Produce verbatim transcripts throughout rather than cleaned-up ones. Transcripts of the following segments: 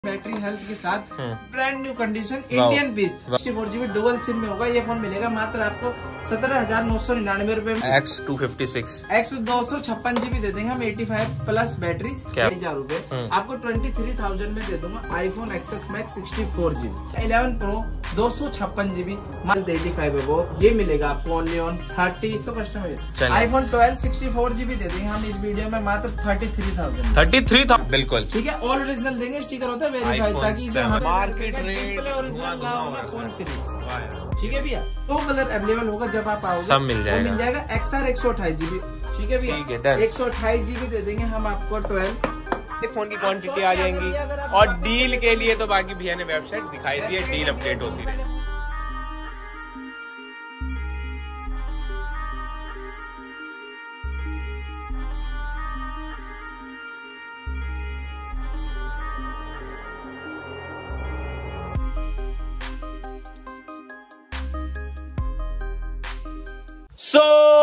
Battery health के साथ brand new condition Indian piece sixty four GB dual SIM में होगा। ये फोन मिलेगा मात्र आपको सत्रह हजार नौ सौ निन्यानवे रूपए में। X two fifty six X दो सौ छप्पन जीबी दे देंगे हम एटी फाइव प्लस बैटरी हजार रूपए आपको ट्वेंटी थ्री थाउजेंड में दे दूंगा। IPhone XS Max sixty four GB eleven pro दो सौ छप्पन जीबी मात्र एटी फाइव है वो ये मिलेगा आपको ओनली ऑन थर्टी तो customer. IPhone twelve sixty four GB दे देंगे हम इस वीडियो में मात्र thirty three thousand thirty three था बिल्कुल ठीक है। ऑल ओरिजिनल देंगे, स्टिकर होता है वेरीफाइड ताकि मार्केट रेट ओरिजिनल ना होगा फोन फ्री। ठीक है भैया, दो कलर अवेलेबल होगा जब आप आओगे सब मिल जाएगा। मिल जाएगा एक्सआर एक सौ अट्ठाईस जीबी ठीक है भैया, एक सौ अट्ठाईस जीबी दे देंगे हम आपको ट्वेल्व फोन की क्वांटिटी आ जाएंगी। और डील के लिए तो बाकी भैया ने वेबसाइट दिखाई दी है, डील अपडेट होती है। सो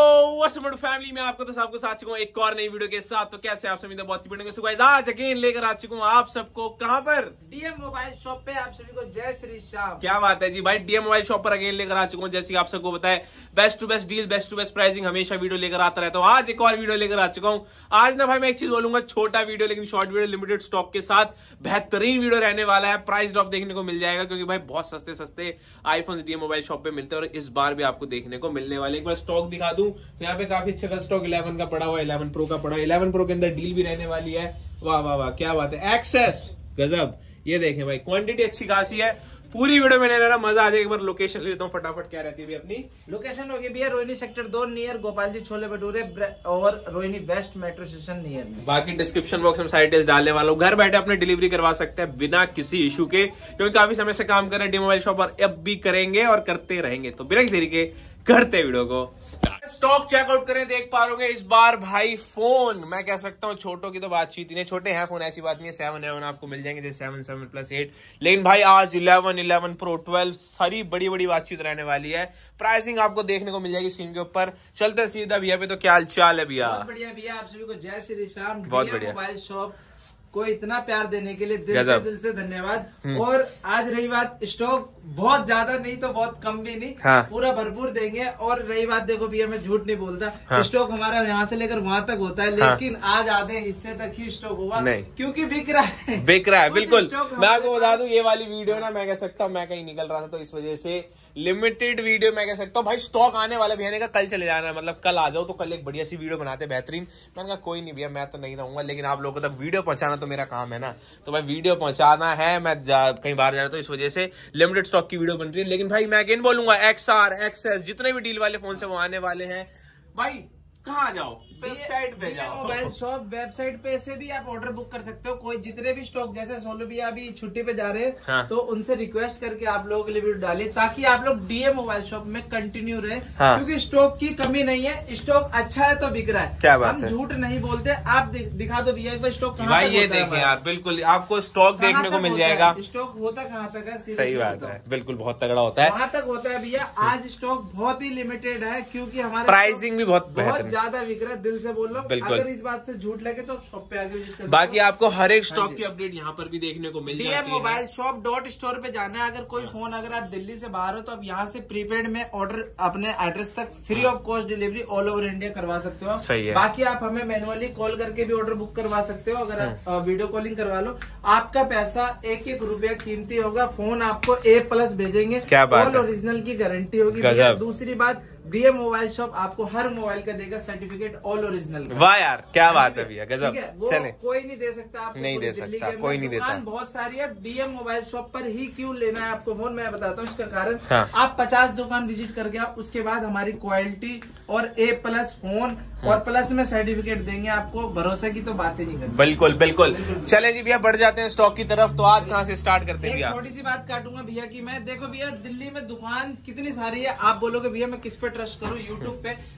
so, फैमिली में आपको तो सबको साथ चुका हूँ एक और नई वीडियो के साथ। तो कैसे आप सभी तो बहुत ही वीडियो सो गाइस आज अगेन लेकर आ चुका हूँ आप सबको कहाँ पर डीएम मोबाइल शॉप पे। आप सभी को जय श्री श्याम। क्या बात है जी भाई, डीएम मोबाइल शॉप पर अगेन लेकर आ चुका हूँ। जैसे आप सबको बताए best to best deal best to best pricing हमेशा वीडियो लेकर आता रहता हूँ। आज एक और वीडियो लेकर आ चुका हूँ। आज ना भाई मैं एक चीज बोलूंगा, छोटा वीडियो लेकिन शॉर्ट वीडियो लिमिटेड स्टॉक के साथ बेहतरीन वीडियो रहने वाला है। प्राइस ड्रॉप देखने को मिल जाएगा क्योंकि भाई बहुत सस्ते सस्ते आईफोन डीएम मोबाइल शॉप पे मिलते हैं और इस बार भी आपको देखने को मिलने वाले। एक बार स्टॉक दिखा दूं तो यहाँ पे काफी अच्छा का स्टॉक इलेवन का पड़ा हुआ है, इलेवन प्रो का पड़ा है। इलेवन प्रो के अंदर डील भी रहने वाली है। वाह वाह वाह क्या बात है, एक्सेस गजब। ये देखें भाई क्वांटिटी अच्छी खासी है। पूरी वीडियो में लेना मजा आ जाए। एक बार लोकेशन लेता हूँ फटाफट, क्या रहती है अपनी लोकेशन होगी भैया रोहिणी सेक्टर दो नियर गोपाल जी छोले भटूरे और Rohini west metro station near में। बाकी डिस्क्रिप्शन बॉक्स में साइट डालने वाला हूँ। घर बैठे अपने डिलीवरी करवा सकते हैं बिना किसी इशू के, क्योंकि काफी समय से काम कर रहे हैं डीएम मोबाइल शॉप और अब भी करेंगे और करते रहेंगे। तो बिना देरी के करते वीडियो को स्टॉक चेकआउट करें। देख पा रहे इस बार भाई फोन मैं कह सकता हूँ छोटों की तो बातचीत नहीं, छोटे हैं फोन ऐसी बात नहीं है। सेवन इलेवन आपको मिल जाएंगे जैसे सेवन सेवन प्लस एट, लेकिन भाई आज इलेवन इलेवन प्रो ट्वेल्व सारी बड़ी बड़ी बातचीत रहने वाली है। प्राइसिंग आपको देखने को मिल जाएगी स्क्रीन के ऊपर। चलते सीधा भैया पे, तो क्या हाल चाल है भैया? बहुत बढ़िया भैया, आप सभी को जय श्री श्याम। बहुत बढ़िया मोबाइल शॉप को इतना प्यार देने के लिए दिल से दिल से धन्यवाद। और आज रही बात स्टॉक बहुत ज्यादा नहीं तो बहुत कम भी नहीं, हाँ। पूरा भरपूर देंगे। और रही बात देखो भैया मैं झूठ नहीं बोलता, हाँ। स्टॉक हमारा यहाँ से लेकर वहाँ तक होता है, लेकिन हाँ। आज आधे हिस्से तक ही स्टॉक होगा क्योंकि बिक रहा है बिक रहा है बिल्कुल। मैं आपको बता दूं ये वाली वीडियो ना मैं कह सकता हूँ मैं कहीं निकल रहा था तो इस वजह से लिमिटेड वीडियो मैं कह सकता हूँ। भाई स्टॉक आने वाला भैया का कल चले जाना है, मतलब कल आ जाओ तो कल एक बढ़िया सी वीडियो बनाते हैं बेहतरीन। मैंने कहा कोई नहीं भैया मैं तो नहीं रहूंगा, लेकिन आप लोगों को तक वीडियो पहुंचाना तो मेरा काम है ना। तो भाई वीडियो पहुंचाना है, मैं कहीं बाहर जा रहा हूँ तो इस वजह से लिमिटेड स्टॉक की वीडियो बन रही है। लेकिन भाई मैं अगेन बोलूंगा एक्सआर एक्सेस जितने भी डील वाले फोन से वो आने वाले हैं। भाई कहाँ जाओ, वेबसाइट पे जाओ। मोबाइल शॉप वेबसाइट पे से भी आप ऑर्डर बुक कर सकते हो। कोई जितने भी स्टॉक जैसे सोलो भी अभी छुट्टी पे जा रहे हैं, हाँ। तो उनसे रिक्वेस्ट करके आप लोगों के लिए वीडियो डालिए ताकि आप लोग डीएम मोबाइल शॉप में कंटिन्यू रहे, हाँ। क्योंकि स्टॉक की कमी नहीं है, स्टॉक अच्छा है तो बिक रहा है। क्या बात हम झूठ नहीं बोलते। आप दिखा दो भैया एक बार स्टॉक कहाँ भाई, ये देखें आप बिल्कुल आपको स्टॉक देखने को मिल जाएगा। स्टॉक होता कहाँ तक है? सही बात है, बिल्कुल बहुत तगड़ा होता है, वहाँ तक होता है भैया। आज स्टॉक बहुत ही लिमिटेड है क्योंकि हमारा प्राइसिंग भी बहुत बहुत ज्यादा बिक रहा है। दिल से बोल रहा हूँ, अगर इस बात से झूठ लगे तो शॉप पे आगे विजिट कर। बाकी आपको हर एक स्टॉक की अपडेट यहाँ पर भी देखने को मिल जाती है। DM mobile shop dot store पे जाना है। अगर कोई फोन अगर आप दिल्ली से बाहर हो तो आप यहाँ से प्रीपेड में ऑर्डर अपने एड्रेस तक free of cost delivery all over India करवा सकते हो। सही है। बाकी आप हमें मैनुअली कॉल करके भी ऑर्डर बुक करवा सकते हो। अगर आप वीडियो कॉलिंग करवा लो आपका पैसा एक एक रुपया कीमती होगा। फोन आपको ए प्लस भेजेंगे, ऑल ओरिजिनल की गारंटी होगी। दूसरी बात डीएम मोबाइल शॉप आपको हर मोबाइल का देगा सर्टिफिकेट ऑल ओरिजिनल। वाह यार क्या बात है भैया, गजब। चले कोई नहीं दे सकता आपको, नहीं दे सकता कोई नहीं देता। बहुत सारी है, डीएम मोबाइल शॉप पर ही क्यों लेना है आपको फोन मैं बताता हूँ इसका कारण। हाँ। आप पचास दुकान विजिट करके आप उसके बाद हमारी क्वालिटी और ए प्लस फोन और प्लस में सर्टिफिकेट देंगे आपको। भरोसे की तो बात ही नहीं करनी। बिल्कुल बिल्कुल। चले जी भैया बढ़ जाते हैं स्टॉक की तरफ। तो आज कहाँ से स्टार्ट करते हैं भैया? छोटी सी बात काटूंगा भैया की मैं। देखो भैया दिल्ली में दुकान कितनी सारी है, आप बोलोगे भैया मैं किस पे ट्रस्ट करूँ? यूट्यूब पे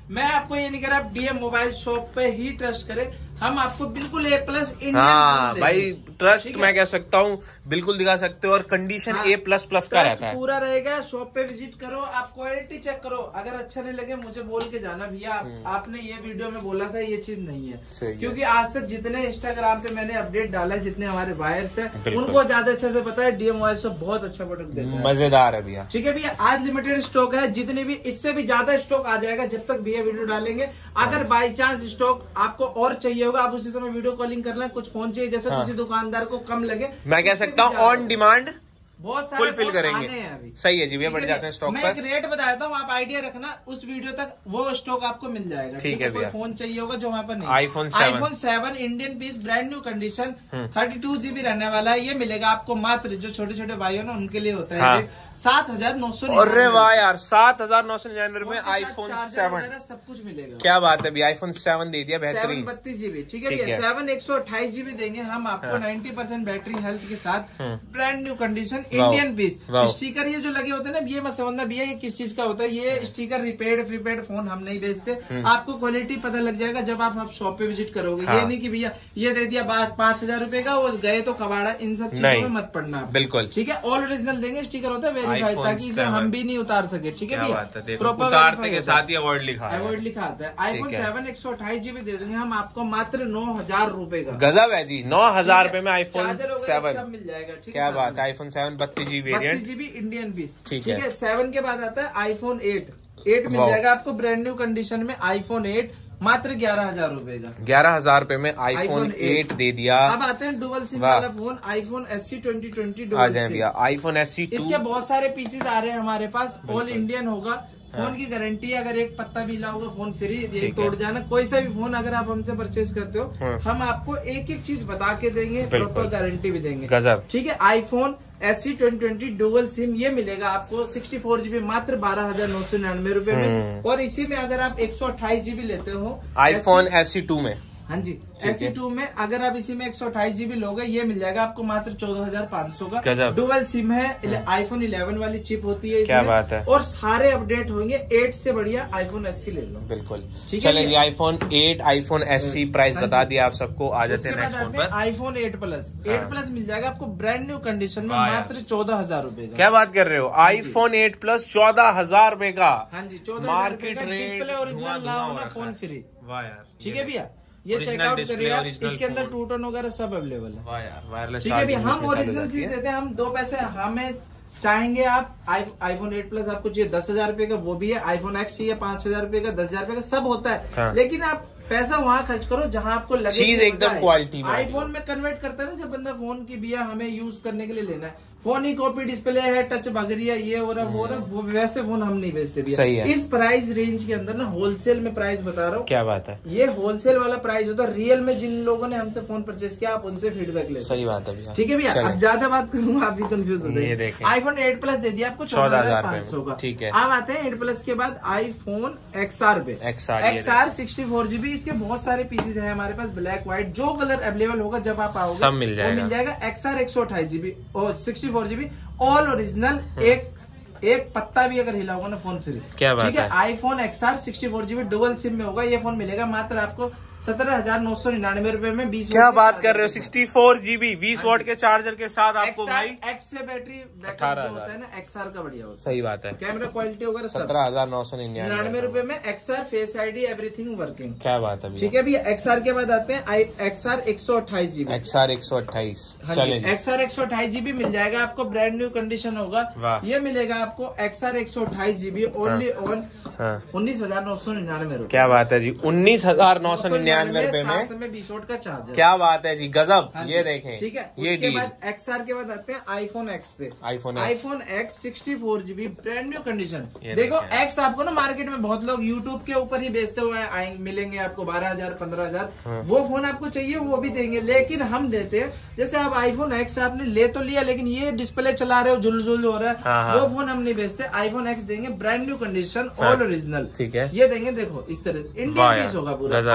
मैं आपको ये नहीं कह रहा आप डीएम मोबाइल शॉप पे ही ट्रस्ट करें, हम आपको बिल्कुल ए प्लस इंडियन। हाँ भाई ट्रस्ट मैं कह सकता हूँ बिल्कुल दिखा सकते हो, और कंडीशन ए प्लस प्लस का रहता है, पूरा रहेगा। शॉप पे विजिट करो, आप क्वालिटी चेक करो, अगर अच्छा नहीं लगे मुझे बोल के जाना भैया आप, आपने ये वीडियो में बोला था ये चीज नहीं है, क्योंकि आज तक जितने इंस्टाग्राम पे मैंने अपडेट डाला है, जितने हमारे बायर्स है उनको ज्यादा अच्छे से पता है डीएम मोबाइल शॉप बहुत अच्छा प्रोडक्ट देता है, मजेदार है भैया। ठीक है भैया, आज लिमिटेड स्टॉक है, जितने भी इससे भी ज्यादा स्टॉक आ जाएगा जब तक भैया वीडियो डालेंगे। अगर बाई चांस स्टॉक आपको और चाहिए होगा, आप उसी समय वीडियो कॉलिंग कर लें। कुछ फोन चाहिए जैसे हाँ। किसी दुकानदार को कम लगे, मैं कह सकता हूँ ऑन डिमांड बहुत सारे फुलफिल करेंगे अभी। सही है जी भैया, बढ़ जाते हैं स्टॉक मैं पर। एक रेट बताया था, आप आइडिया रखना, उस वीडियो तक वो स्टॉक आपको मिल जाएगा। ठीक है भैया, फोन चाहिए होगा जो वहाँ पर नहीं, iPhone seven iPhone seven Indian piece brand new condition thirty two GB रहने वाला है। ये मिलेगा आपको मात्र, जो छोटे छोटे भाई हो ना उनके लिए होता है हाँ। सात हजार नौ सौ अरे वाह यार, सात हजार नौ सौ निन्यानवे में आईफोन सेवन सब कुछ मिलेगा। क्या बात है भैया, आईफोन सेवन दे दिया बेहतरीन, बत्तीस जीबी ठीक है भैया, सेवन एक सौ अट्ठाईस जीबी देंगे हम आपको नाइन्टी परसेंट बैटरी हेल्थ के साथ, brand new condition Indian piece. Sticker ये जो लगे होते हैं ना, ये मत समझना भैया ये किस चीज का होता है, ये स्टिकर रिपेयर्ड प्रीपेड फोन हम नहीं बेचते, आपको क्वालिटी पता लग जाएगा जब आप, आप शॉप पे विजिट करोगे। हाँ। ये नहीं कि भैया ये दे दिया बात पांच हजार रूपये का, वो गए तो कबाड़ा, इन सब चीजों में मत पड़ना बिल्कुल, ठीक है। ऑल ओरिजिनल देंगे, स्टिकर होता है वेरीफाइड, ताकि इसे हम भी नहीं उतार सके, ठीक है भैया, प्रॉपर उतारते के साथ ही अवॉइड लिखा है, अवॉइड लिखा आता है। आईफोन सेवन एक सौ अट्ठाईस जीबी दे देंगे हम आपको मात्र नौ हजार रूपये का। गजब है जी, नौ हजार रूपये में आईफोन सेवन मिल जाएगा, ठीक है। क्या बात है, आईफोन सेवन बत्तीस जीबी बत्तीस जीबी इंडियन पीस, ठीक है। सेवन के बाद आता है आईफोन एट, एट मिल जाएगा आपको ब्रांड न्यू कंडीशन में, आईफोन एट मात्र ग्यारह हजार रूपये का, ग्यारह हजार रूपये में आईफोन एट दे दिया। अब आते हैं डुअल सिम वाला phone, iPhone SE twenty twenty आ जाए भैया, आईफोन एससी टू। इसके बहुत सारे पीसेस आ रहे हैं हमारे पास, ऑल इंडियन होगा, फोन की गारंटी, अगर एक पत्ता भी ला होगा फोन फ्री, ये तोड़ जाना। कोई सा भी फोन अगर आप हमसे परचेज करते हो, हम आपको एक एक चीज बता के देंगे, प्रॉपर गारंटी भी देंगे, गजब, ठीक है। IPhone SE twenty twenty dual SIM ये मिलेगा आपको सिक्सटी फोर जीबी मात्र बारह हजार नौ सौ निन्यानवे रूपये में, और इसी में अगर आप एक सौ अट्ठाईस जीबी लेते हो आईफोन एससी टू में, हाँ जी एससी टू में अगर आप इसी में एक सौ अट्ठाईस जीबी लोगे, ये मिल जाएगा आपको मात्र चौदह हजार पाँच सौ का। डुअल सिम है, आईफोन इलेवन वाली चिप होती है, क्या बात है, और सारे अपडेट होंगे। एट से बढ़िया आईफोन एससी ले लो, बिल्कुल चले जी। IPhone eight, iPhone SE price बता दिया आप सबको, आ जाते हैं iPhone eight plus. Eight plus मिल जाएगा आपको ब्रांड न्यू कंडीशन में मात्र चौदह हजार रूपये का। क्या बात कर रहे हो, आईफोन एट प्लस चौदह हजार रूपये का, हाँ जी, चौदह मार्केट रेट, ओरिजिनल ना होना फोन फ्री, वाह यार, ठीक है भैया। ये चेकआउट करिए, इसके अंदर टू टोन वगैरह सब अवेलेबल है, वाह यार, वायरलेस, ठीक है भैया। हम ओरिजिनल चीज देते हैं, हम दो पैसे हमें चाहेंगे आप आईफोन एट प्लस आपको चाहिए दस हजार रूपये का, वो भी है। आईफोन एक्स चाहिए पांच हजार रूपये का, दस हजार रूपये का, सब होता है, हाँ। लेकिन आप पैसा वहाँ खर्च करो जहाँ आपको लगे चीज एकदम क्वालिटी में। आईफोन में कन्वर्ट करता है ना जब बंदा, फोन की भैया हमें यूज करने के लिए लेना है, फोन ही कॉपी डिस्प्ले है, टच भाग रही है, ये हो रहा वो रहा, वो वैसे फोन हम नहीं बेचते भैया। सही है। इस प्राइस रेंज के अंदर ना होलसेल में प्राइस बता रहा हूँ, क्या बात है, ये होलसेल वाला प्राइस होता है। रियल में जिन लोगों ने हमसे फोन परचेज किया, आप उनसे फीडबैक ले, सही बात है भैया, ठीक है भैया। अब ज्यादा बात करूंगा आप भी कंफ्यूज हो जाएंगे। आईफोन एट प्लस दे दिया आपको चौदह हजार पाँच सौ का, ठीक है। अब आते हैं एट प्लस के बाद आईफोन एक्सआर पे, एक्सआर सिक्सटी फोर जीबी, इसके बहुत सारे पीसेज है हमारे पास, ब्लैक व्हाइट, जो कलर अवेलेबल होगा जब आप आओगे सब मिल जाएगा, मिल जाएगा। एक्सआर एक सौ अट्ठाईस जीबी और sixty four GB all original, एक एक पत्ता भी अगर हिला होगा ना फोन फ्री, क्या बात है, ठीक है। IPhone XR sixty four GB dual SIM में होगा, ये फोन मिलेगा मात्र आपको सत्रह हजार नौ सौ निन्यानवे रूपये में। बीस क्या बात कर रहे हो, सिक्सटी फोर जीबी बीस वॉट के चार्जर के साथ आपको भाई, एक्स से बैटरी बैकअप जो होता है ना एक्सआर का बढ़िया होता है, सही बात है। कैमरा क्वालिटी वगैरह सत्रह हजार नौ सौ निन्यानवे रूपये में XR, face ID everything working, क्या बात है, ठीक है भैया। एक्सआर के बाद आते हैं एक्सआर एक सौ अट्ठाईस जीबी, एक्सआर एक सौ अट्ठाईस, एक्सआर एक सौ अट्ठाईस जीबी मिल जाएगा आपको, ब्रांड न्यू कंडीशन होगा, ये मिलेगा आपको एक्सआर एक सौ अट्ठाईस जीबी ओनली ऑन उन्नीस हजार नौ सौ निन्यानवे रूपये, क्या बात है जी, उन्नीस हजार नौ सौ निन्यानवे रूपये में में बीस वोट का चार्जर, क्या बात है जी, गजब। हाँ ये देखें, ठीक है। ये उसके बाद एक्सआर के बाद आते हैं आईफोन एक्स पे, iPhone iPhone X sixty four GB brand new condition. देखो एक्स आपको ना मार्केट में बहुत लोग यूट्यूब के ऊपर ही बेचते हुए आएंगे, मिलेंगे आपको बारह हजार पंद्रह हजार, वो फोन आपको चाहिए वो भी देंगे, लेकिन हम देते हैं जैसे आप आईफोन एक्स आपने ले तो लिया, लेकिन ये डिस्प्ले चला रहे हो, जुल जुल हो रहा है, हाँ, वो फोन हम नहीं बेचते। आईफोन एक्स देंगे brand new condition all original, ठीक है, ये देंगे। देखो इस तरह इंडियन पीस होगा पूरा, आईफोन एक्स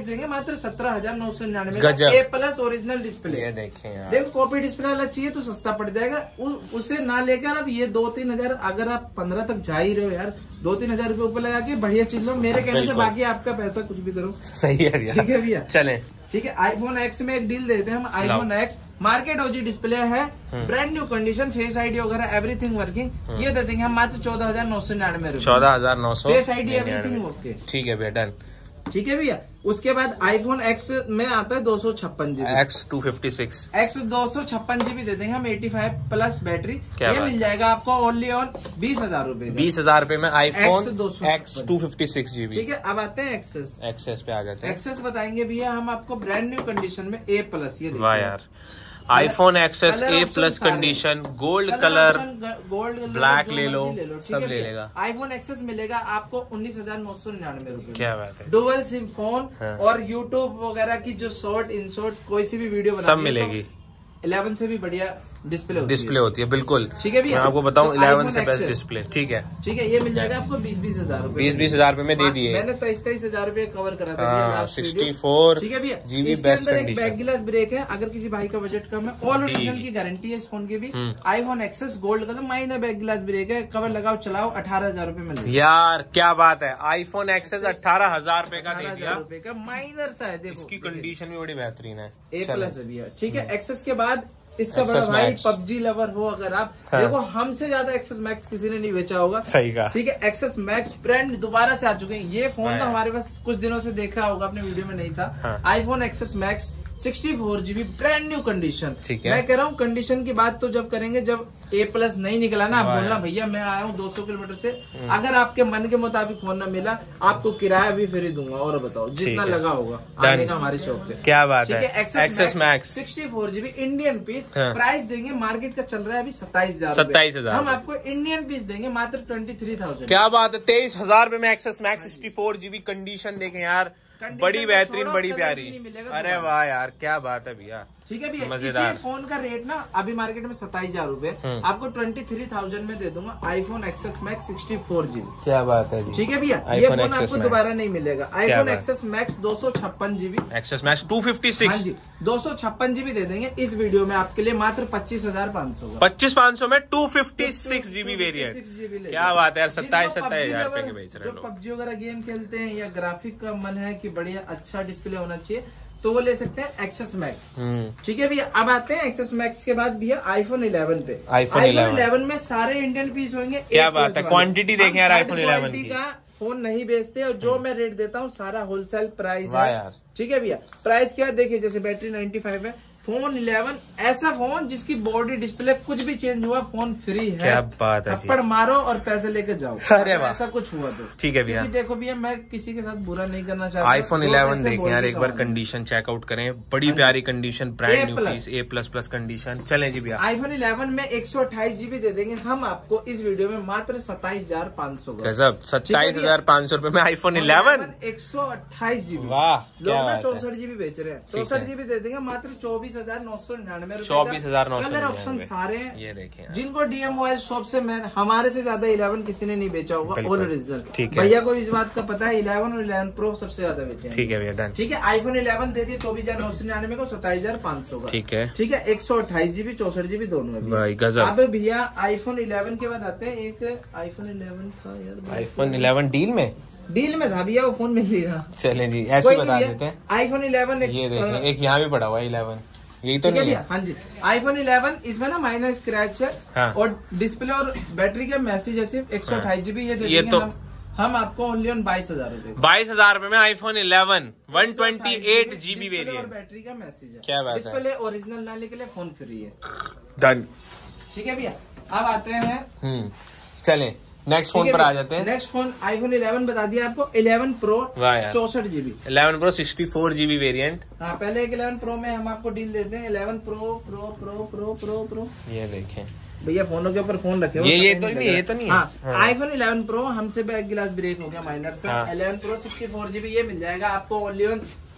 देंगे मात्र सत्रह हजार नौ सौ निन्यानवे ए प्लस ओरिजिनल डिस्प्ले। ये देखें यार, देखो कॉपी डिस्प्ले वाला चाहिए तो सस्ता पड़ जाएगा, उ, उसे ना लेकर अब ये दो तीन हजार, अगर आप पंद्रह तक जा ही रहे हो यार, दो तीन हजार रुपए ऊपर लगा के बढ़िया चीज लो मेरे कहने से, बाकी आपका पैसा कुछ भी करो। सही है भैया, ठीक है भैया, चले। ठीक है, आईफोन एक्स में एक डील देते हैं हम। IPhone X market OG display है, brand new condition, face ID वगैरह एवरीथिंग वर्किंग। ये दे देंगे हम मात्र चौदह हजार नौ सौ निन्यानवे रुपए। चौदह हजार नौ सौ फेस आईडी एवरीथिंग ओके। ठीक है भैया, डन। ठीक है भैया, उसके बाद आईफोन एक्स में आता है दो सौ छप्पन GB, X two fifty six X दो सौ छप्पन जीबी दे देंगे हम, एटी फाइव प्लस बैटरी। ये मिल जाएगा आपको ओनली ऑन बीस हजार रूपए बीस हजार रूपए में iPhone X two fifty six GB. ठीक है, अब आते हैं एक्सेस। एक्सेस पे आ जाते हैं। एक्सेस बताएंगे भैया हम आपको ब्रांड न्यू कंडीशन में ए प्लस। ये वाह यार, iPhone XS A plus condition, gold colour, gold black ले लो, सब ले लेगा। आईफोन एक्सेस मिलेगा आपको उन्नीस हजार नौ सौ निन्यानवे रूपए। क्या बात है, डुअल सिम फोन हाँ। और यूट्यूब वगैरह की जो शॉर्ट इन शॉर्ट कोई सी भी वीडियो बना सब मिलेगी। इलेवन से भी बढ़िया डिस्प्ले होती डिस्प्ले होती है, बिल्कुल। ठीक है भैया, मैं आपको बताऊं, तो इलेवन से बेस्ट डिस्प्ले। ठीक है, ठीक है, ये मिल जाएगा आपको बीस बीस हजार रूपए बीस बीस हजार रूपए में दे दिए। मैंने तेईस तेईस हजार रूपए कवर करा था सिक्सटी फोर ठीक है भैया, जीबी इसके बेस्ट अंदर एक कंडीशन। बैक गिलास ब्रेक है, अगर किसी भाई का बजट कम है, ऑल ओरिजिनल की गारंटी है इस फोन की भी। आईफोन एक्सेस गोल्ड का माइनर बैक गिलास ब्रेक है, कवर लगाओ चलाओ, अठारह हजार रूपए में। यार क्या बात है, आईफोन एक्सेस अठारह हजार रूपए का दे दिया, रुपए का माइनर सा है। देखो इसकी कंडीशन भी बड़ी बेहतरीन है, ए प्लस है भैया। ठीक है, एक्सेस के बाद इसका बड़ा भाई पबजी लवर हो अगर आप, हाँ। देखो हमसे ज्यादा एक्सेस मैक्स किसी ने नहीं बेचा होगा। सही कहा। ठीक है, एक्सेस मैक्स ब्रांड दोबारा से आ चुके हैं। ये फोन तो हमारे पास कुछ दिनों से देखा होगा, अपने वीडियो में नहीं था। IPhone XS Max sixty four GB brand new condition. मैं कह रहा हूँ कंडीशन की बात तो जब करेंगे जब ए प्लस नहीं निकला ना, आप बोलना भैया मैं आया हूँ दो सौ किलोमीटर से, अगर आपके मन के मुताबिक फोन ना मिला आपको किराया भी फ्री दूंगा, और बताओ जितना लगा होगा आने का हमारी शॉप पे। क्या बात है, XS Max sixty four GB Indian piece. Price देंगे मार्केट का चल रहा है अभी सत्ताईस हजार सत्ताईस हजार हम आपको इंडियन पीस देंगे मात्र ट्वेंटी थ्री थाउजेंड। क्या बात है, तेईस हजार रूपए में XS Max sixty four GB condition देखें यार, बड़ी बेहतरीन, बड़ी प्यारी। अरे वाह यार, क्या बात है भैया। ठीक है भैया, मजेदार। फोन का रेट ना अभी मार्केट में सत्ताईस हजार रूपए, आपको ट्वेंटी थ्री थाउजेंड में दे दूंगा iPhone XS Max sixty four GB. क्या बात है जी। ठीक है भैया, ये फोन आपको दोबारा नहीं मिलेगा। आईफोन एक्सेस मैक्स दो सौ छप्पन GB, XS Max two fifty six G, दो सौ छप्पन जीबी दे देंगे इस वीडियो में आपके लिए मात्र पच्चीस हजार पाँच सौ पच्चीस पाँच सौ में two fifty six GB variant. क्या बात है यार, सत्ताईस सत्ताईस हजार रूपए के बेच रहे हैं। जो पबजी वगैरह गेम खेलते हैं या ग्राफिक का मन है कि बढ़िया अच्छा डिस्प्ले होना चाहिए तो वो ले सकते हैं एक्सेस मैक्स। ठीक है भैया, अब आते हैं एक्सेस मैक्स के बाद भैया आईफोन इलेवन पे। आईफोन इलेवन में सारे इंडियन पीस होंगे। क्या बात है, क्वांटिटी देखें यार आईफोन इलेवन की। का फोन नहीं बेचते और जो मैं रेट देता हूँ सारा होलसेल प्राइस है। ठीक है भैया, प्राइस क्या देखिए, जैसे बैटरी नाइन्टी फाइव है, फोन इलेवन ऐसा फोन जिसकी बॉडी डिस्प्ले कुछ भी चेंज हुआ फोन फ्री है। क्या बात है, थप्पड़ मारो और पैसे लेके जाओ। अरे वाह, ऐसा कुछ हुआ तो ठीक है भैया। देखो भैया, मैं किसी के साथ बुरा नहीं करना चाहता। आईफोन इलेवन देखें यार, एक बार कंडीशन चेकआउट करें, बड़ी प्यारी condition, brand new piece, A plus plus condition. चले जी भैया, आईफोन इलेवन में एक सौ अट्ठाईस जीबी दे देंगे हम आपको इस वीडियो में मात्र सत्ताईस हजार पाँच सौ गजब, सत्ताईस हजार पाँच सौ रूपये में आईफोन इलेवन एक सौ अट्ठाईस जीबी। वाह, लोग ना चौसठ जीबी बेच रहे हैं, चौसठ जीबी दे देंगे मात्र चौबीस हजार नौ सौ चौबीस हजार नौ सौ कलर ऑप्शन सारे हैं। ये देखें, जिनको डीएम मोबाइल शॉप से मैं हमारे से ज्यादा इलेवन किसी ने नहीं बेचा होगा, ऑल ओरिजिनल। भैया को इस बात का पता है, इलेवन और इलेवन प्रो सबसे ज्यादा बेचे। ठीक है भैया, डन। ठीक है, आईफोन इलेवन दे दिए चौबीस हजार नौ सौ निन्यानवे को, सत्ताईस हजार पाँच सौ का। ठीक है, ठीक है, एक सौ अट्ठाईस जीबी चौसठ जीबी दोनों है गजब। अब भैया आईफोन इलेवन के बाद आते हैं, एक आईफोन इलेवन था यार, आईफोन इलेवन डील में डील में था भैया, वो फोन मिल रहा। चले जी, ऐसे बता देते हैं। आईफोन इलेवन ये देखें, एक यहाँ भी पड़ा हुआ है इलेवन, यही तो नहीं है। हाँ जी, आईफोन इलेवन इसमें ना माइनर स्क्रैच है। हाँ। और डिस्प्ले और बैटरी का मैसेज है सिर्फ एक सौ अट्ठाईस जीबी। ये ये तो हम, हम आपको ओनली ऑन बाईस हजार रूपए बाईस हजार रूपए में iPhone eleven one twenty eight GB variant और बैटरी का मैसेज है। क्या बात है, डिस्प्ले ओरिजिनल लाने के लिए फोन फ्री है। डन। ठीक है भैया, अब आते हैं, हम्म चले नेक्स्ट फोन पर आ जाते हैं। नेक्स्ट फोन आईफोन इलेवन बता दिया आपको, इलेवन प्रो चौसठ GB, eleven pro sixty four GB variant. हाँ, पहले एक इलेवन प्रो में हम आपको डील देते हैं, eleven pro pro pro pro pro pro ये देखें भैया, फोनों के ऊपर फोन रखे हो, ये ये तो नहीं, ये तो नहीं। हाँ, आईफोन इलेवन प्रो हमसे बैक गिलास ब्रेक हो गया माइनर से। Eleven pro sixty four GB ये मिल जाएगा आपको ओनली ऑन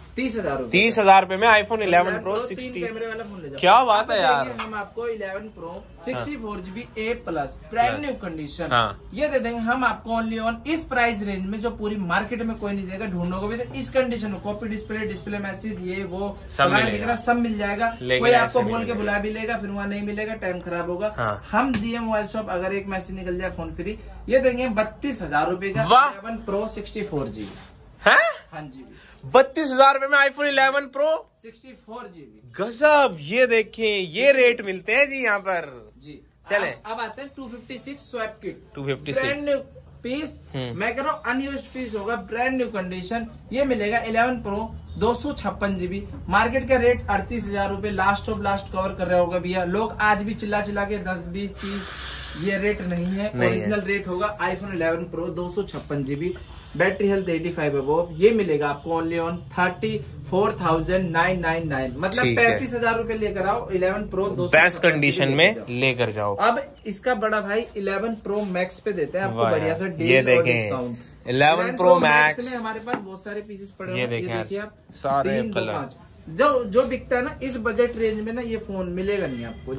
तीस हजार तीस हजार रूपए में आईफोन इलेवन प्रो सिक्सटी कैमरे वाला फोन ले जाओ। क्या बात है यार। हम आपको eleven pro sixty four GB A plus brand new condition हाँ। ये दे देंगे हम आपको ओनली ऑन इस प्राइस रेंज में, जो पूरी मार्केट में कोई नहीं देगा, ढूंढोगे भी तो इस कंडीशन में कॉपी डिस्प्ले, डिस्प्ले मैसेज, ये वो सब मिलेगा, सब मिल जाएगा। कोई आपको बोल के बुला भी लेगा, फिर वहाँ नहीं मिलेगा, टाइम खराब होगा। हाँ। हम दिए मोबाइल शॉप, अगर एक मैसेज निकल जाए फोन फ्री, ये देंगे बत्तीस हजार रूपए का eleven pro sixty four GB. हाँ जी, बत्तीस हजार रूपए में iPhone eleven pro sixty four GB. गजब। ये देखें, ये रेट मिलते हैं जी यहाँ पर जी। चले अब आते हैं two fifty six swap kit, two fifty six brand new piece. मैं कह रहा हूँ अनयूज्ड पीस होगा, ब्रांड न्यू कंडीशन। ये मिलेगा इलेवन प्रो दो सौ छप्पन जीबी। मार्केट का रेट अड़तीस हजार रूपए लास्ट ऑफ लास्ट कवर कर रहा होगा भैया। लोग आज भी चिल्ला चिल्ला के दस बीस तीस, ये रेट नहीं है, ओरिजिनल रेट होगा। आईफोन इलेवन प्रो दो सौ छप्पन GB, battery health eighty five above. ये मिलेगा आपको only on thirty four thousand nine nine nine, मतलब पैंतीस हजार रूपए लेकर आओ। इलेवन प्रो दो सौ बेस्ट कंडीशन में लेकर जाओ। अब इसका बड़ा भाई इलेवन प्रो मैक्स पे देते हैं आपको बढ़िया सा डील। ये देखें इलेवन प्रो मैक्स में हमारे पास बहुत सारे पीसेस पड़े हुए हैं। ये देखिए आप, सारे कलर जो जो बिकता है ना इस बजट रेंज में ना, ये फोन मिलेगा नहीं आपको।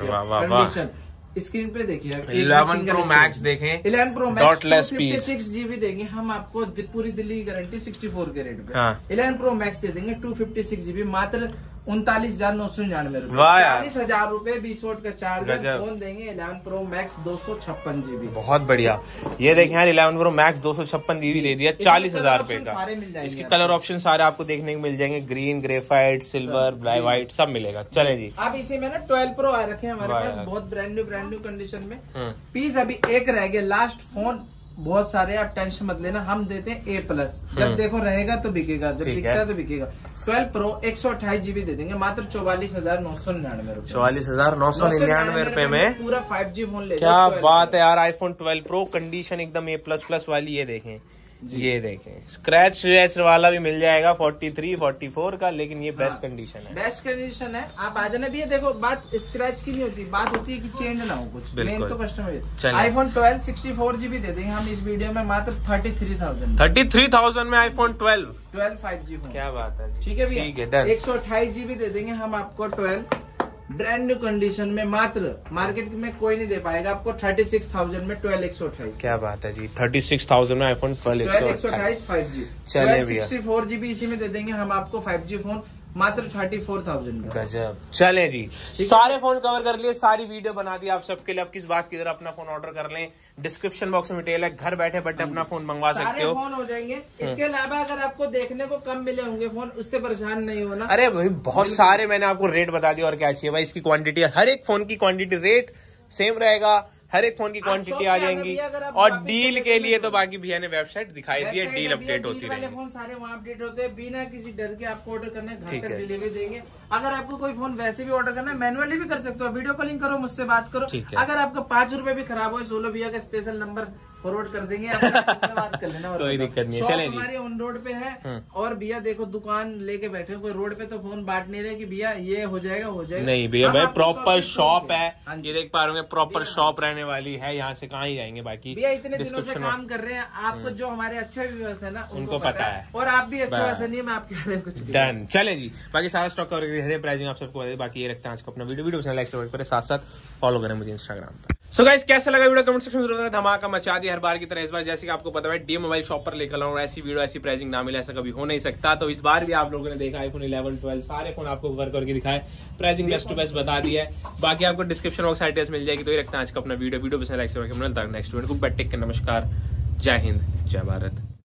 कंडीशन स्क्रीन पे देखिए, इलेवन प्रो मैक्स देखें, eleven pro max fifty six GB देंगे हम आपको, पूरी दिल्ली की गारंटी सिक्सटी फोर के रेट पे। इलेवन प्रो मैक्स दे देंगे टू फिफ्टी सिक्स जीबी मात्र उनतालीस हजार नौ सौ निन्यानवे रूपए, चालीस हजार रूपए बीस वोट का चार्ज। फोन देंगे इलेवन प्रो मैक्स दो सौ छप्पन जीबी। बहुत बढ़िया। ये देखें यार, इलेवन प्रो मैक्स दो सौ छप्पन जीबी ले दिया चालीस हजार रूपए का। इसके कलर ऑप्शन सारे आपको देखने को मिल जाएंगे, green, graphite, silver, black, white सब मिलेगा। चले जी। अब इसी में ना ट्वेल्व प्रो आ रखे हैं हमारे पास, बहुत brand new brand new condition में। पीस अभी एक रह गया, लास्ट फोन बहुत सारे, आप टेंशन मत लेना। हम देते हैं ए प्लस, जब देखो रहेगा तो बिकेगा, जब बिकता है तो बिकेगा। ट्वेल्व प्रो एक सौ अट्ठाईस जीबी दे देंगे मात्र चौवालीस हजार नौ सौ निन्यानवे रूपए, चौवालीस हजार नौ सौ निन्यानवे रूपए में पूरा फाइव जी फोन ले। क्या बात है यार। आईफोन ट्वेल्व प्रो कंडीशन एकदम ए प्लस प्लस वाली। ये देखें, ये देखें स्क्रैच स्क्रैच वाला भी मिल जाएगा फोर्टी थ्री फोर्टी फोर का, लेकिन ये बेस्ट कंडीशन है, बेस्ट कंडीशन है। आप आ जाना भी है। देखो बात स्क्रैच की नहीं होती, बात होती है कि चेंज ना हो कुछ, मेन तो customer. IPhone twelve sixty four GB दे देंगे हम इस वीडियो में मात्र thirty three thousand thirty three thousand में iPhone twelve twelve five G phone. क्या बात है। ठीक है भैया, एक सौ अट्ठाईस जीबी दे देंगे हम आपको ट्वेल्व ब्रांड न्यू कंडीशन में। मात्र मार्केट में कोई नहीं दे पाएगा आपको थर्टी सिक्स थाउजेंड में ट्वेल्व एक सौ अट्ठाईस। क्या बात है जी, थर्टी सिक्स थाउजेंड में आईफोन ट्वेल्व एक सौ अट्ठाईस फाइव जी। चले सिक्सटी फोर जीबी इसी में दे देंगे हम आपको फाइव जी फोन मात्र थर्टी फोर थाउजेंड। गजब। चले जी, सारे फोन कवर कर लिए, सारी वीडियो बना दी आप सबके लिए। अब किस बात की तरह अपना फोन ऑर्डर कर लें, डिस्क्रिप्शन बॉक्स में डिटेल है, घर बैठे बैठे अपना फोन मंगवा सकते हो, फोन हो जाएंगे। इसके अलावा अगर आपको देखने को कम मिले होंगे फोन, उससे परेशान नहीं होना। अरे भाई बहुत सारे, मैंने आपको रेट बता दिया और क्या चाहिए भाई। इसकी क्वांटिटी, हर एक फोन की क्वांटिटी रेट सेम रहेगा, हर एक फोन की क्वांटिटी आ जाएंगी। और डील के लिए तो बाकी भैया ने वेबसाइट दिखाई दी है, डील अपडेट होती है। फोन सारे वहाँ अपडेट होते हैं, बिना किसी डर के आपको ऑर्डर करना है, घर तक डिलीवरी देंगे। अगर आपको कोई फोन वैसे भी ऑर्डर करना है, मैनुअली भी कर सकते हो, वीडियो कॉलिंग करो, मुझसे बात करो। अगर आपका पांच रुपए भी खराब हो, सोलो भैया का स्पेशल नंबर फॉरवर्ड कर देंगे, बात कर लेना, कोई दिक्कत नहीं है। चले जी, हमारी ऑन रोड पे है। और भैया देखो दुकान लेके बैठे हो, कोई रोड पे तो फोन बांट नहीं रहे कि भैया ये हो जाएगा हो जाएगा। नहीं भैया, भाई प्रॉपर शॉप है, ये देख पा रहे प्रॉपर शॉप रहने वाली है। यहाँ से कहाँ ही जाएंगे बाकी। भैया इतने दिनों से काम कर रहे हैं, आपको जो हमारे अच्छे व्यूअर्स है ना उनको पता है, और आप भी अच्छे वैसे नहीं, मैं आपके बारे में कुछ डन। चले जी, बाकी सारा स्टॉक कवर करके प्राइसिंग आप सबको बता। बाकी ये रखते हैं आज का अपना वीडियो वीडियो लाइक करें, साथ साथ फॉलो करें मुझे इंस्टाग्राम पर। सो गाइस, कैसा लगा वीडियो कमेंट सेक्शन में जरूर धमाका मचा दिया हर बार की तरह। इस बार जैसे कि आपको पता है डी मोबाइल शॉप पर लेकर आऊँ, ऐसी वीडियो ऐसी प्राइसिंग ना मिले, ऐसा कभी हो नहीं सकता। तो इस बार भी आप लोगों ने देखा आईफोन इलेवन ट्वेल्व सारे फोन आपको कवर करके दिखाए, प्राइसिंग बेस्ट टू बेस्ट बता दी है। बाकी आपको डिस्क्रिप्शन बॉक्स एड्रेस मिल जाएगी। तो ये रखते हैं आज का अपना वीडियो वीडियो पसंद लाइक से next video. Good bye, take care, नमस्कार, जय हिंद, जय भारत।